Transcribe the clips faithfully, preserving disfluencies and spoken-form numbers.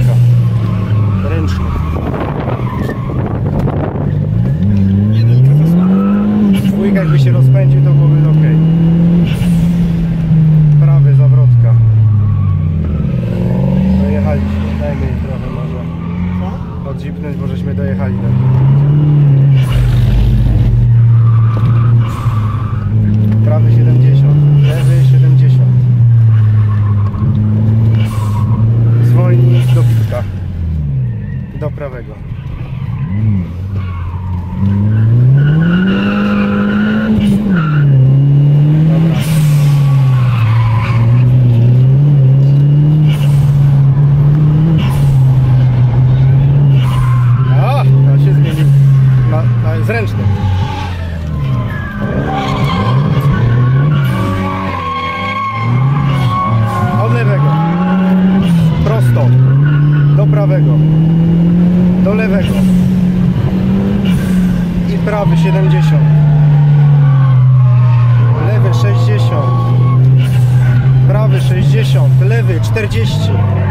nawrotka. Ręczny. Dwójka jakby się rozpędził, to byłoby ok. Prawy, zawrotka. Dojechaliśmy. Dajmy jej trochę może. Co? Odzipnąć, bo żeśmy dojechali. Tak. Prawy siedemdziesiąt, lewy siedemdziesiąt. Zwolnij do bitka. Do prawego. Dobra. A, to się zmienił na, na zręczny. Od lewego. Prosto. Do prawego. Do lewego. I prawy siedemdziesiąt. Lewy sześćdziesiąt. Prawy sześćdziesiąt. Lewy czterdzieści.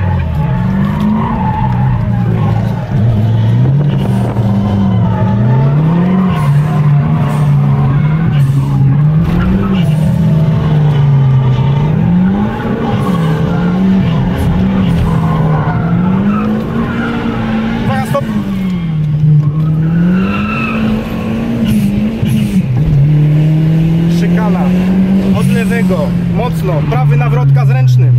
Od lewego, mocno, prawy nawrotka z ręcznym.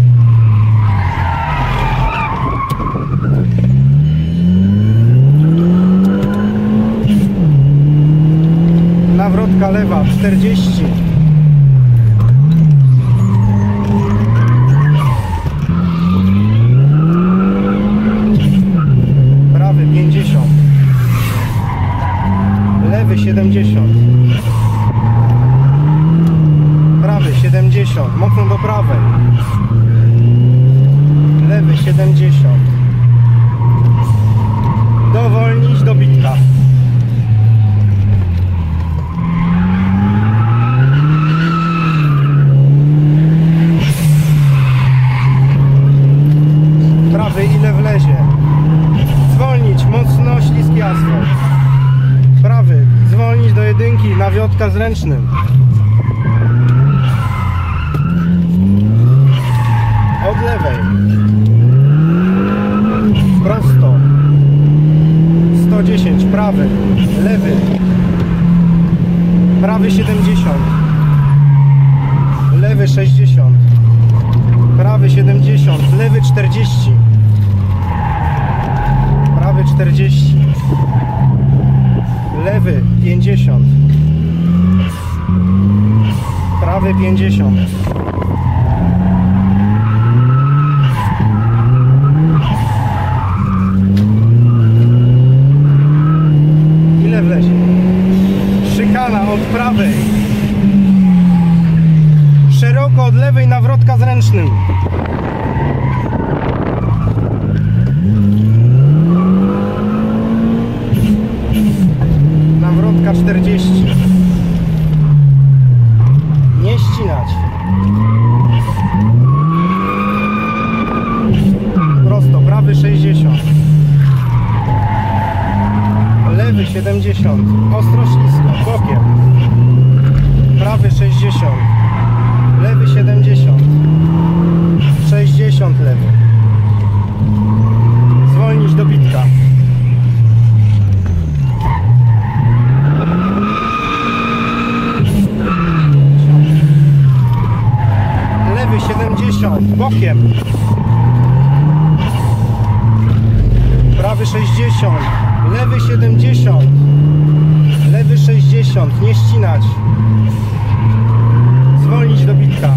Nawrotka lewa, czterdzieści. Prawy pięćdziesiąt. Lewy siedemdziesiąt. Prawy siedemdziesiąt, mocno do prawej. Lewy siedemdziesiąt. Dowolnić do bitka. Prawy ile wlezie. Zwolnić, mocno śliski asfalt. Prawy, zwolnić do jedynki, nawiotka z ręcznym. Od lewej. Prosto. sto dziesięć. Prawy. Lewy. Prawy siedemdziesiąt. Lewy sześćdziesiąt. Prawy siedemdziesiąt. Lewy czterdzieści. Prawy czterdzieści. Lewy pięćdziesiąt. Prawy pięćdziesiąt. Szykana od prawej. Szeroko od lewej, nawrotka z ręcznym. Nawrotka czterdzieści. Nie ścinać. Prosto, prawy sześćdziesiąt. Lewy siedemdziesiąt. Ostro ślisko, bokiem. Prawy sześćdziesiąt. Lewy siedemdziesiąt. sześćdziesiąt lewy. Zwolnić do bitka. Lewy siedemdziesiąt. Bokiem. Prawy sześćdziesiąt. Lewy siedemdziesiąt. Lewy sześćdziesiąt. Nie ścinać. Zwolnić do bitka.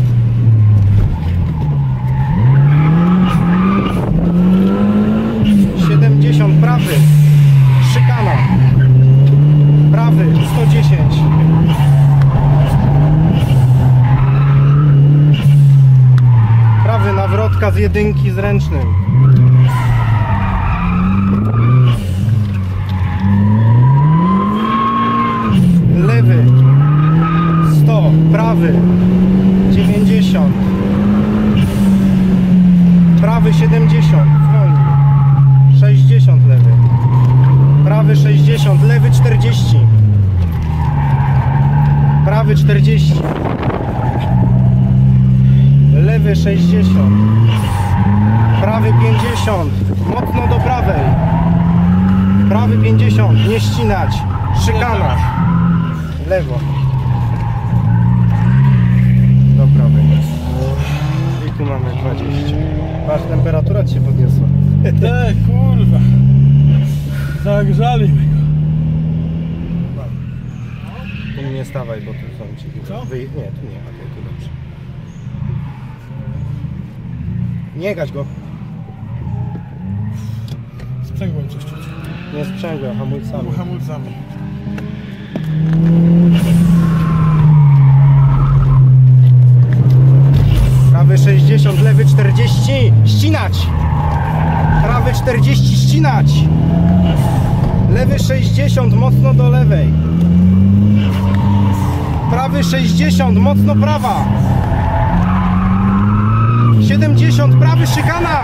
siedemdziesiąt. Prawy. Szykana. Prawy. sto dziesięć. Prawy nawrotka z jedynki z ręcznym. Lewy sto, prawy dziewięćdziesiąt, prawy siedemdziesiąt, zwolnij. mocno do prawej. Prawy pięćdziesiąt, nie ścinać. Szykana. Lewo. Do prawej. I tu mamy dwadzieścia. Patrz, temperatura ci się podniosła. Te kurwa. Zagrzali mnie. Tu nie stawaj, bo tu są ci. Co? Wy... Nie, tu nie ma, tu dobrze. Nie gać go. Sprzęgłem coś czuć. Nie sprzęgłem, hamulcami. Hamulcami. Prawy sześćdziesiąt, lewy czterdzieści. Ścinać. Prawy czterdzieści, ścinać. Lewy sześćdziesiąt, mocno do lewej. Prawy sześćdziesiąt, mocno prawa. siedemdziesiąt, prawy szykana.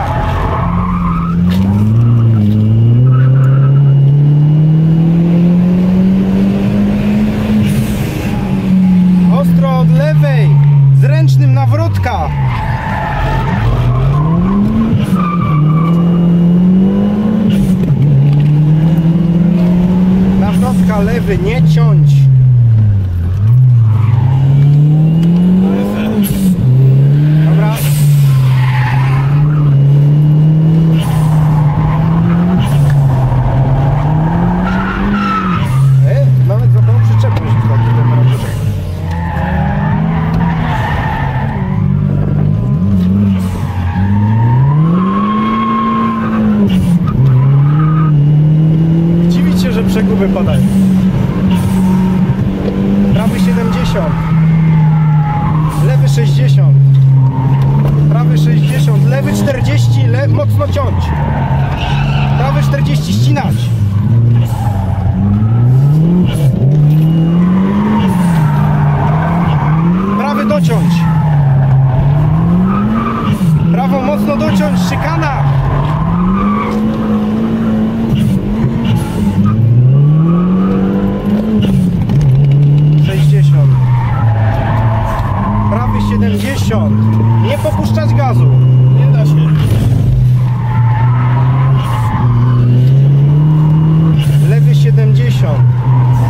Ostro od lewej, zręcznym nawrotka. Nawrotka lewy, nie ciąć. Dobra. E, nawet za tą przyczepność w takiej temperaturze. Dziwić się, że przeguby padają. Prawy siedemdziesiąt. Lewy sześćdziesiąt. Prawy sześćdziesiąt. Lewy czterdzieści. Le... Mocno ciąć. Prawy czterdzieści. Ścinać. Prawy dociąć. Prawo mocno dociąć. Szykana. sześćdziesiąt. Prawy siedemdziesiąt. Nie popuszczać gazu. Nie da się. Lewy siedemdziesiąt.